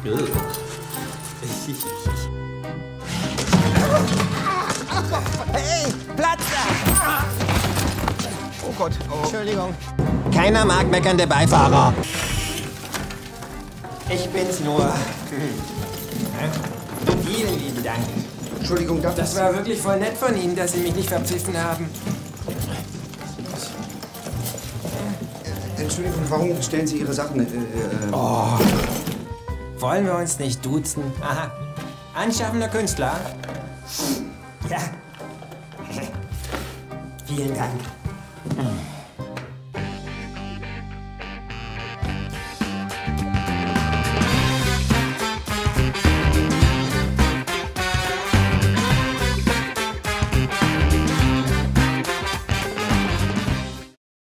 Hey, Platz da! Oh Gott. Oh. Entschuldigung. Keiner mag meckernde Beifahrer. Ich bin's nur. Vielen lieben Dank. Entschuldigung, Das war wirklich voll nett von Ihnen, dass Sie mich nicht verpfiffen haben. Entschuldigung, warum stellen Sie Ihre Sachen... Oh. Wollen wir uns nicht duzen? Aha. Anschaffender Künstler? Ja. Vielen Dank.